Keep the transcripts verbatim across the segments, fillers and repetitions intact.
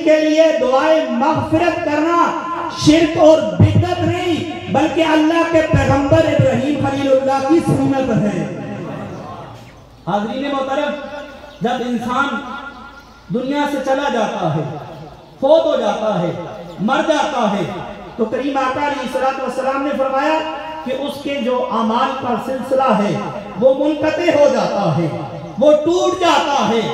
کے لیے دعائے مغفرت کرنا شرک اور بدعت نہیں بلکہ اللہ کے پیغمبر ابراہیم خلیل اللہ کی سنت ہے۔ حاضرین محترم، جب انسان دنیا سے چلا جاتا ہے، فوت ہو جاتا ہے، مر جاتا ہے، تو کریم آقا علیہ السلام نے فرمایا کہ اس کے جو اعمال کا سلسلہ ہے وہ منقطع ہو جاتا ہے، وہ ٹوٹ جاتا ہے،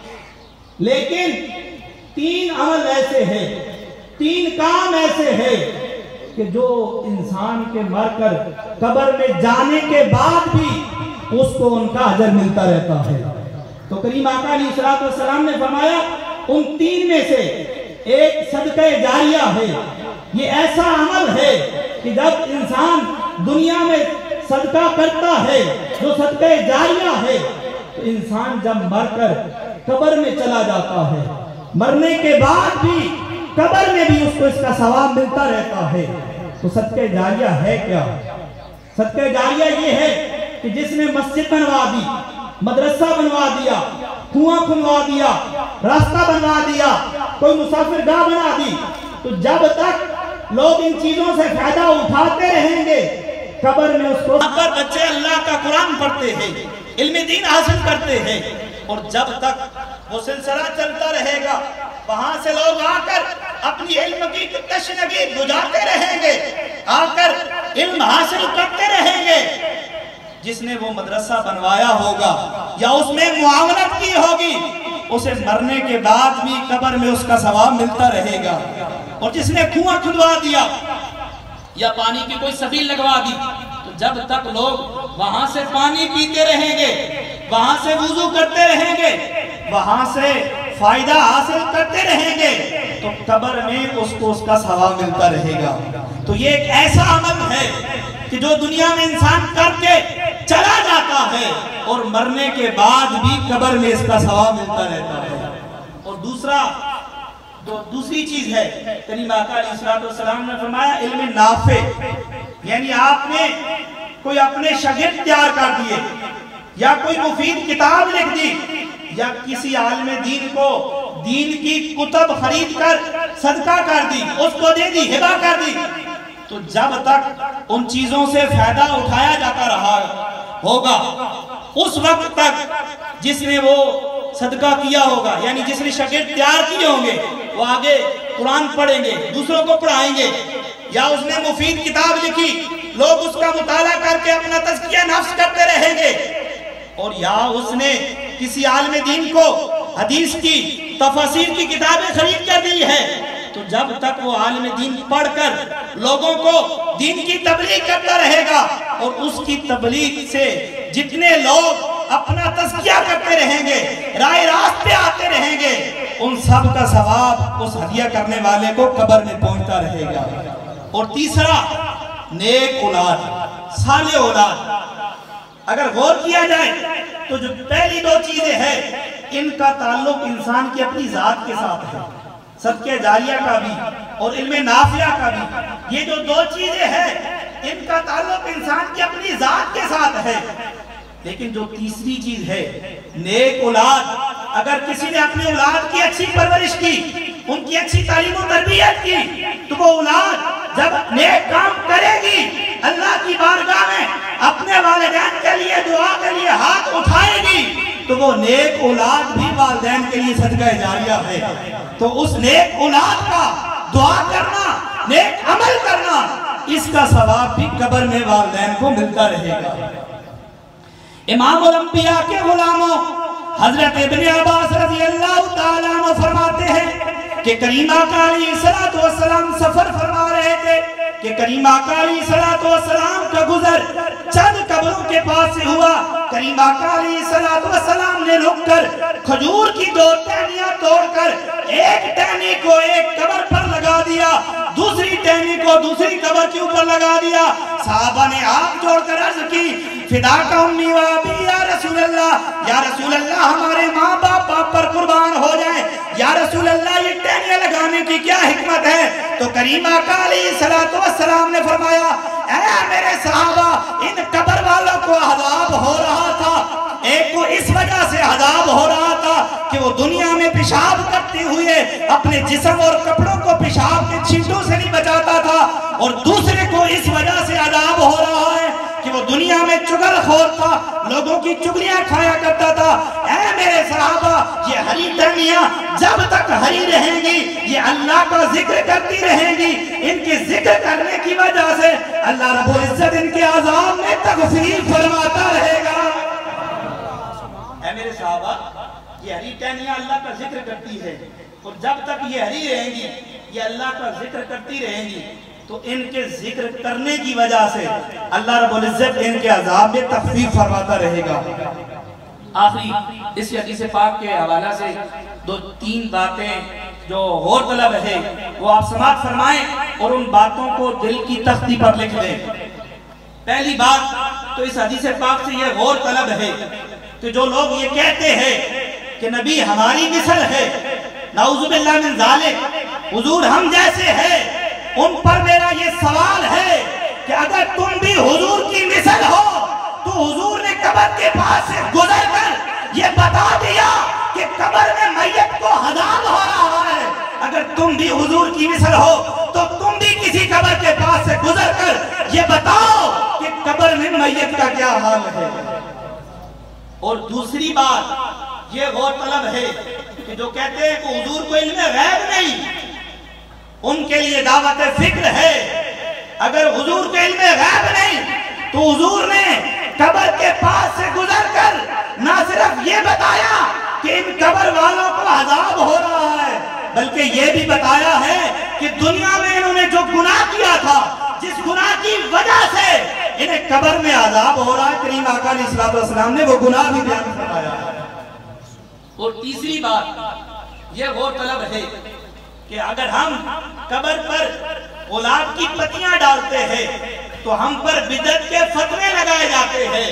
لیکن تین عمل ایسے ہیں، تین کام ایسے ہیں کہ جو انسان کے مر کر قبر میں جانے کے بعد بھی اس کو ان کا اجر ملتا رہتا ہے۔ تو کریم آقا علیہ السلام نے فرمایا ان تین میں سے ایک صدقہ جاریہ ہے۔ یہ ایسا عمل ہے کہ جب انسان دنیا میں صدقہ کرتا ہے جو صدقہ جاریہ ہے تو انسان جب مر کر قبر میں چلا جاتا ہے، مرنے کے بعد بھی قبر میں بھی اس کو اس کا ثواب ملتا رہتا ہے۔ تو صدقہ جاریہ ہے کیا؟ صدقہ جاریہ یہ ہے کہ جس نے مسجد بنوا دی، مدرسہ بنوا دیا، کنواں کھنوا دیا، راستہ بنوا دیا، کوئی مسافر گاہ بنا دی، تو جب تک لوگ ان چیزوں سے فائدہ اٹھاتے رہیں گے قبر میں اس کو اگر بچے اللہ کا قرآن پڑھتے ہیں، علم دین حاصل کرتے ہیں، اور جب تک وہ سلسلہ چلتا رہے گا وہاں سے لوگ آ کر اپنی علم کی تشنگی بجھاتے رہیں گے، آ کر علم حاصل کرتے رہیں گے۔ جس نے وہ مدرسہ بنوایا ہوگا یا اس میں معاونت کی ہوگی اسے مرنے کے بعد بھی قبر میں اس کا ثواب ملتا رہے گا۔ اور جس نے کنواں کھدوا دیا یا پانی کی کوئی سبیل لگوا دی تو جب تک لوگ وہاں سے پانی پیتے رہیں گے، وہاں سے وضو کرتے رہیں گے، وہاں سے فائدہ حاصل کرتے رہیں گے تو قبر میں اس کو اس کا ثواب ملتا رہے گا۔ تو یہ ایک ایسا عمل ہے کہ جو دنیا میں انسان کر کے چلا جاتا ہے اور مرنے کے بعد بھی قبر میں اس کا ثواب ملتا رہتا ہے۔ اور دوسرا جو دوسری چیز ہے، کریم آقا علیہ السلام نے فرمایا علم نافع، یعنی آپ نے کوئی اپنے شاگرد تیار کر دیے یا کوئی مفید کتاب لکھ دی یا کسی عالم دین کو دین کی کتب خرید کر صدقہ کر دی، اس کو دے دی، ہبہ کر دی، تو جب تک ان چیزوں سے فائدہ اٹھایا جاتا رہا ہوگا اس وقت تک جس نے وہ صدقہ کیا ہوگا، یعنی جس نے شاگرد تیار کیے ہوں گے، وہ آگے قرآن پڑھیں گے، دوسروں کو پڑھائیں گے، یا اس نے مفید کتاب لکھی، لوگ اس کا مطالعہ کر کے اپنا تزکیہ نفس کرتے رہیں گے، اور یا اس نے کسی عالم دین کو حدیث کی تفاسیر کی کتابیں خرید کر دی ہے، تو جب تک وہ عالم دین پڑھ کر لوگوں کو دین کی تبلیغ کرتا رہے گا اور اس کی تبلیغ سے جتنے لوگ اپنا تزکیہ کرتے رہیں گے، رائے راست پہ آتے رہیں گے، ان سب کا ثواب اس ہدیہ کرنے والے کو قبر میں پہنچتا رہے گا۔ اور تیسرا نیک اولاد، صالح اولاد۔ اگر غور کیا جائے تو جو پہلی دو چیزیں ہیں ان کا تعلق انسان کی اپنی ذات کے ساتھ ہے، صدقہ جاریہ کا بھی اور علم نافع کا بھی۔ یہ جو دو چیزیں ہیں ان کا تعلق انسان کی اپنی ذات کے ساتھ ہے، لیکن جو تیسری چیز ہے نیک اولاد، اگر کسی نے اپنی اولاد کی اچھی پرورش کی، ان کی اچھی تعلیم و تربیت کی، تو وہ اولاد جب نیک کام کرے گی اللہ کی بارگاہ میں اپنے والدین کے لیے دعا کے لیے ہاتھ اٹھائے گی تو وہ نیک اولاد بھی والدین کے لیے صدقہ جاریہ ہے۔ تو اس نیک اولاد کا دعا کرنا، نیک عمل کرنا، اس کا ثواب بھی قبر میں والدین کو ملتا رہے گا۔ امام الانبیاء کے غلاموں حضرت ابن عباس رضی اللہ تعالیٰ عنہ فرماتے ہیں کہ کریم آقا علیہ السلام سفر فرما رہے تھے کہ کریم آقا علیہ السلام کا گزر چند قبروں کے پاس سے ہوا۔ کریم آقا علیہ السلام نے رک کر کھجور کی دو ٹہنیاں توڑ کر ایک ٹہنی کو ایک قبر پر لگا دیا، دوسری ٹہنی کو دوسری قبر کے اوپر لگا دیا۔ صحابہ نے ہاتھ جوڑ کر عرض کی فداک امی و ابی یا رسول اللہ، یا رسول اللہ ہمارے ماں باپ آپ پر قربان ہو جائیں، یا رسول اللہ یہ ٹہنیاں لگانے کی کیا حکمت ہے؟ تو کریم آقا علیہ السلام نے فرمایا اے میرے صحابہ، ان قبر والوں کو عذاب ہو رہا تھا، ایک کو اس وجہ سے عذاب ہو رہا تھا کہ وہ دنیا میں پیشاب کرتے ہوئے اپنے جسم اور کپڑوں کو پیشاب کے چھینٹوں سے نہیں بچاتا تھا، اور دوسرے کو اس وجہ سے عذاب ہو رہا ہے کہ وہ دنیا میں چگل خور تھا، لوگوں کی چگلیاں کھایا کرتا تھا۔ اے میرے صحابہ، یہ ہری ٹہنیاں جب تک ہری رہیں گی یہ اللہ کا ذکر کرتی رہیں گی، ان کے ذکر کرنے کی وجہ سے اللہ رب العزت ان کے عذاب میں تخفیف فرماتا رہے گا۔ اے میرے صحابہ، یہ ہری ٹہنیاں اللہ کا ذکر کرتی ہے، اور جب تک یہ ہری رہیں گی یہ اللہ کا ذکر کرتی رہیں گی تو ان کے ذکر کرنے کی وجہ سے اللہ رب العزت ان کے عذاب میں تخفیف فرماتا رہے گا۔ آخری اس حدیث پاک کے حوالہ سے دو تین باتیں جو غور طلب ہے وہ آپ سماعت فرمائیں اور ان باتوں کو دل کی تختی پر لکھ دیں۔ پہلی بات تو اس حدیث پاک سے یہ غور طلب ہے کہ جو لوگ یہ کہتے ہیں کہ نبی ہماری مثل ہے، نعوذ باللہ من ذالک، حضور ہم جیسے ہیں، ان پر میرا یہ سوال ہے کہ اگر تم بھی حضور کی مثل ہو تو حضور نے قبر کے پاس سے گزر کر یہ بتا دیا کہ قبر میں میت کو عذاب ہو رہا ہے۔ اگر تم بھی حضور کی مثل ہو تو تم بھی کسی قبر کے پاس سے گزر کر یہ بتاؤ کہ قبر میں میت کا کیا حال ہے۔ اور دوسری بات یہ غور طلب ہے کہ جو کہتے ہیں کہ حضور کو علم غیب نہیں، ان کے لیے دعوت فکر ہے۔ اگر حضور کے علم غیب نہیں تو حضور نے قبر کے پاس سے گزر کر نہ صرف یہ بتایا کہ ان قبر والوں کو عذاب ہو رہا ہے، بلکہ یہ بھی بتایا ہے کہ دنیا میں انہوں نے جو گناہ کیا تھا، جس گناہ کی وجہ سے انہیں قبر میں عذاب ہو رہا ہے، کریم آقا علیہ السلام نے وہ گناہ بھی بیان فرمایا ہے۔ اور تیسری بات یہ غور طلب ہے کہ اگر ہم قبر پر گلاب کی پتیاں ڈالتے ہیں تو ہم پر بدعت کے فتوے لگائے جاتے ہیں،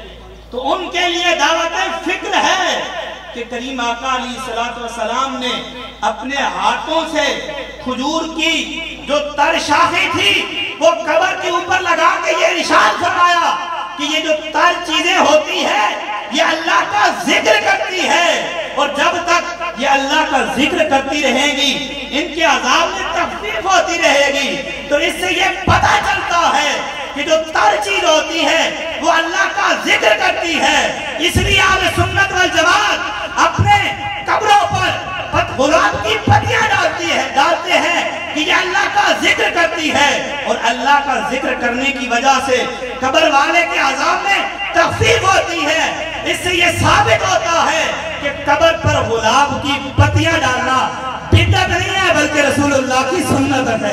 تو ان کے لیے دعوت فکر ہے کہ کریم آقا علیہ السلام نے اپنے ہاتھوں سے کھجور کی جو تر شاخیں تھی وہ قبر کے اوپر لگا کے یہ ارشاد فرمایا کہ یہ جو تر چیزیں ہوتی ہیں یہ اللہ کا ذکر کرتی ہے، اور جب تک یہ اللہ کا ذکر کرتی رہیں گی ان کے عذاب میں تخفیف ہوتی رہے گی۔ تو اس سے یہ پتہ چلتا ہے کہ جو تر چیز ہوتی ہے وہ اللہ کا ذکر کرتی ہے۔ اس لیے اہل سنت والجماعت اپنے قبروں پر گلاب کی پتیاں ڈالتی ہے ڈالتے ہیں کہ یہ اللہ کا ذکر کرتی ہے، اور اللہ کا ذکر کرنے کی وجہ سے قبر والے کے عذاب میں تخفیف ہوتی ہے۔ اس سے یہ ثابت ہوتا ہے کہ قبر پر گلاب کی پتیاں ڈالنا بدعت نہیں ہے بلکہ رسول اللہ کی سنت ہے۔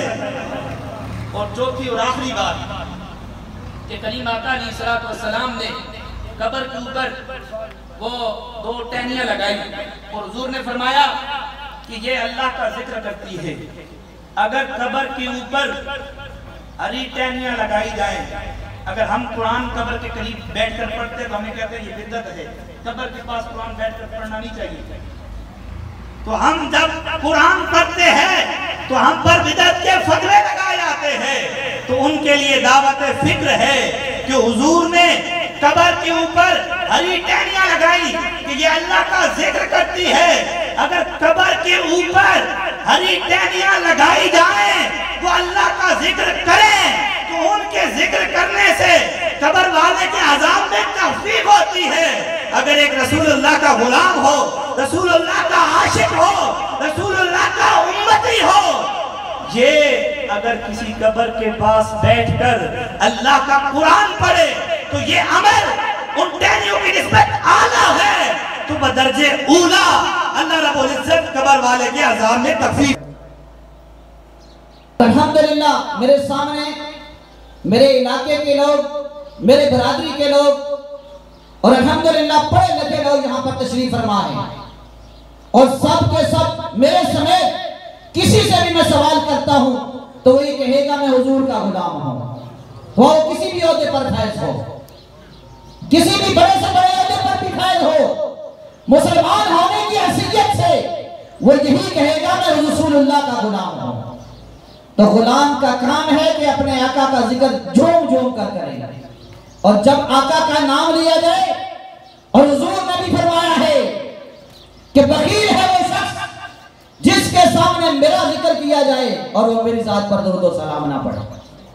اور چوتھی اور آخری بات کہ کریم آقا علیہ السلام نے قبر کے اوپر وہ دو ٹہنیاں لگائی اور حضور نے فرمایا کہ یہ اللہ کا ذکر کرتی ہے۔ اگر قبر کے اوپر ہری ٹہنیاں لگائی جائیں، اگر ہم قرآن قبر کے قریب بیٹھ کر پڑھتے تو ہمیں کہتے ہیں یہ بدعت ہے، قبر کے پاس قرآن بیٹھ کر پڑھنا نہیں چاہیے۔ تو ہم جب قرآن پڑھتے ہیں تو ہم پر بدعت کے فتوے لگائے جاتے ہیں، تو ان کے لیے دعوت فکر ہے کہ حضور نے قبر کے اوپر ہری ٹہنیاں لگائی کہ یہ اللہ کا ذکر کرتی ہے۔ اگر قبر کے اوپر ہری ٹہنیاں لگائی جائیں وہ اللہ کا ذکر کریں تو ان کے ذکر کرنے سے قبر والے کے عذاب میں تخفیف ہوتی ہے۔ اگر ایک رسول اللہ کا غلام ہو، رسول اللہ کا عاشق ہو، رسول اللہ کا امتی ہو، یہ اگر کسی قبر کے پاس بیٹھ کر اللہ کا قرآن پڑھے تو یہ عمل ان ٹہنیوں کی نسبت اعلیٰ ہے، تو بدرجہ اولا اللہ رب العزت قبر والے کے عذاب میں تخفیف۔ الحمدللہ میرے سامنے میرے علاقے کے لوگ، میرے برادری کے لوگ اور الحمدللہ پڑھے لکھے لوگ یہاں پر تشریف فرما ہیں، اور سب کے سب میرے سمیت کسی سے بھی میں سوال کرتا ہوں تو وہی کہے گا میں حضور کا غلام ہوں، وہ کسی بھی عہدے پر فائز ہو، کسی بھی بڑے سے بڑے عہدے پر بھی فائز ہو، مسلمان ہونے کی حیثیت سے وہ یہی کہے گا میں رسول اللہ کا غلام ہوں۔ تو غلام کا کام ہے کہ اپنے آقا کا ذکر جھوم جھوم کر کرے، اور جب آقا کا نام لیا جائے اور حضور نے بھی فرمایا ہے کہ بخیل ہے وہ شخص جس کے سامنے میرا ذکر کیا جائے اور وہ میری ذات پر درود و سلام نہ پڑھے۔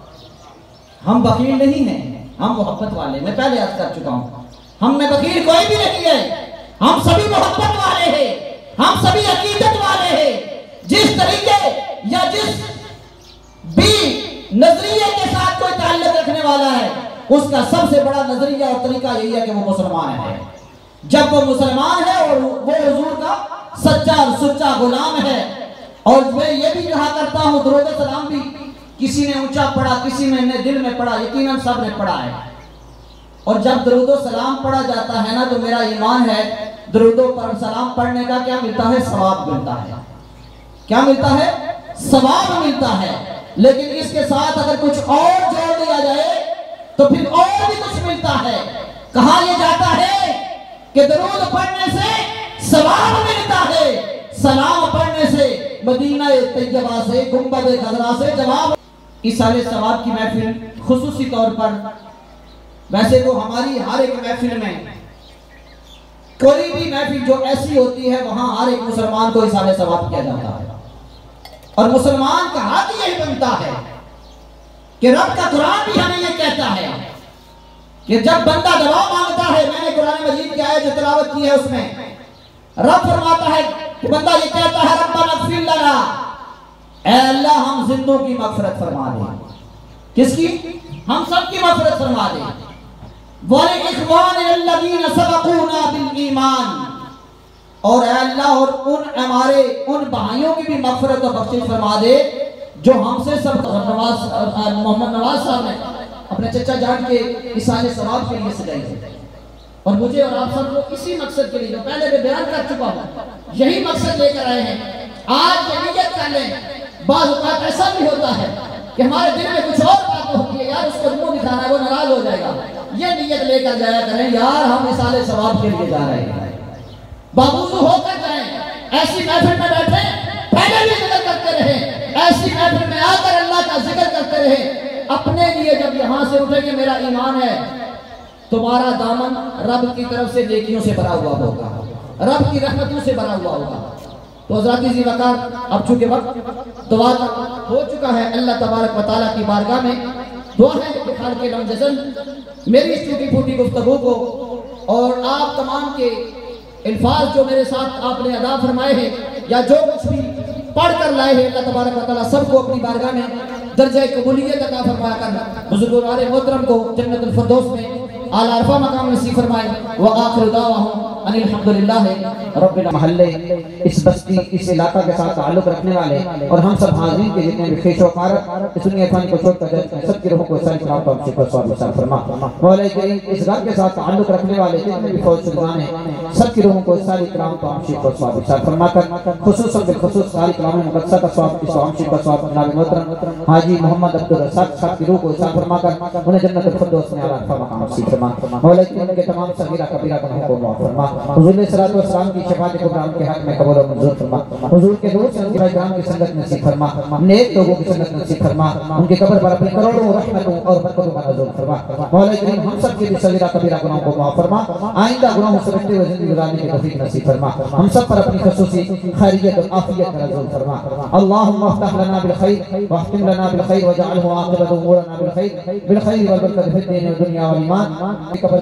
ہم بخیل نہیں ہیں، ہم محبت والے، میں پہلے عرض کر چکا ہوں، ہم میں بخیل کوئی بھی نہیں ہے، ہم سبھی محبت والے ہیں، ہم سبھی عقیدت والے ہیں۔ جس طریقے یا جس بھی نظریے کے ساتھ کوئی تعلق رکھنے والا ہے، اس کا سب سے بڑا نظریہ اور طریقہ یہی ہے کہ وہ مسلمان ہے۔ جب وہ مسلمان ہے اور وہ حضور کا سچا اور سچا غلام ہے۔ اور میں یہ بھی کہا کرتا ہوں، درود و سلام بھی کسی نے اونچا پڑھا، کسی نے دل میں پڑھا، یقیناً سب نے پڑھا ہے۔ اور جب درود و سلام پڑھا جاتا ہے نا، تو میرا ایمان ہے درود و سلام پڑھنے کا کیا ملتا ہے؟ ثواب ملتا ہے۔ کیا ملتا ہے؟ ثواب ملتا ہے۔ لیکن اس کے ساتھ اگر کچھ اور جوڑ دیا جائے تو پھر اور بھی کچھ ملتا ہے۔ کہا یہ جاتا ہے کہ درود پڑھنے سے ثواب ملتا ہے، سلام پڑھنے سے مدینہ طیبہ سے گنبد خضرا سے جواب۔ اس سال ثواب کی محفل خصوصی طور پر، ویسے تو ہماری ہر ایک محفل میں کوئی بھی محفل جو ایسی ہوتی ہے وہاں ہر ایک مسلمان کو اس سال ثواب کیا جاتا ہے، اور مسلمان کا حق یہی بنتا ہے کہ رب کا قرآن بھی ہمیں یہ کہتا ہے کہ جب بندہ دعا مانگتا ہے، میں نے قرآن مجید کی آیت جو تلاوت کی ہے اس میں رب فرماتا ہے کہ بندہ یہ کہتا ہے ربنا اغفر لنا، اے اللہ ہم زندوں کی مغفرت فرما دے۔ کس کی؟ ہم سب کی مغفرت فرما دے۔ وَلِإِخْوَانِنَا الَّذِينَ سَبَقُونَا بِالْإِيمَانِ، اور اے اللہ اور ان ہمارے ان بھائیوں کی بھی مغفرت اور بخشش فرما دے جو ہم سے سب نواز محمد نواز صاحب نے اپنے چچا جان کے اِسال ثواب کے لیے سجائی تھی، اور مجھے اور آپ سب کو اسی مقصد کے لیے جو پہلے میں بیان کر چکا ہوں یہی مقصد لے کر آئے ہیں۔ آج یہ نیت کر لیں، بعض اوقات ایسا بھی ہوتا ہے کہ ہمارے دل میں کچھ اور بات ہوتی ہے، یار اس کو منہ دکھانا ہے وہ ناراض ہو جائے گا، یہ نیت لے کر جایا کریں یار ہم اِسال ثواب کے لیے جا رہے ہیں، باوضو ہو کر جائیں، ایسی محفل میں بیٹھیں پہلے بھی ذکر کرتے رہیں، ایسی محفل میں آ کر اللہ کا ذکر کرتے رہیں۔ اپنے لیے جب یہاں سے اٹھے کہ میرا ایمان ہے، تمہارا دامن رب کی طرف سے نیکیوں سے بھرا ہوا ہوگا، رب کی رحمتوں سے بھرا ہوا ہوگا۔ تو حضرات ذی وقار، اب چونکہ وقت دعا کا ہو چکا ہے، اللہ تبارک و تعالیٰ کی بارگاہ میں دعا ہے کہ خالق لم جزل میری اس ٹوٹی پھوٹی گفتگو کو اور آپ تمام کے الفاظ جو میرے ساتھ آپ نے ادا فرمائے ہیں یا جو کچھ بھی پڑھ کر لائے ہیں، اللہ تبارک و تعالیٰ سب کو اپنی بارگاہ میں درجہ قبولیت عطا فرمایا کر بزرگوار محترم کو جنت الفردوس میں اعلیٰ عرفہ مقام نصیب فرمائے۔ وآخر دعواہم ان الحمدللہ رب محلے اس بستی اس علاقہ کے ساتھ تعلق رکھنے والے اور ہم سب حاضرین کے جتنے بھی خیش و قارت اس دنیا فانی کو چھوڑ کر جاتے سب کی روحوں کو ساری کرام تو ہم سے کو سواب حساب فرما۔ مولا کریم اس گھر کے ساتھ تعلق رکھنے والے جتنے بھی فوج شدگان ہیں سب کی روحوں کو ساری کرام تو ہم سے کو سواب حساب فرما کر خصوصاً بالخصوص ساری کرام مقدسہ کا سواب اس ہم سے کو سواب جناب محترم حاجی محمد عبدالرزاق صاحب کی روح کو حساب فرما کر انہیں جنت الفردوس میں اعلیٰ عرفہ مقام نصیب فرما۔ مولا کریم کے تمام صغیرہ کبیرہ گناہوں کو معاف فرما۔ حضور علیہ الصلوۃ والسلام کی شفاعت کبریٰ کے حق میں قبول و منظور فرما۔ حضور کے دور سے ان کے کرام کی سنگت نصیب فرما، نیک لوگوں کی سنگت نصیب فرما، ان کے قبر پر اپنی کروڑوں رحمتوں اور برکتوں کا نزول فرما۔ مولا کریم ہم سب کے بھی صغیرہ کبیرہ گناہوں کو معاف فرما، آئندہ گناہوں سے بچتے ہوئے زندگی گزارنے کی توفیق نصیب فرما، ہم سب پر اپنی خصوصی خیریت اور عافیت کا نزول فرما۔ اللهم افتح لنا بالخير واختم لنا بالخير واجعله عاقبة امورنا بالخير بالخير والبركة في الدين والدنيا والإيمان۔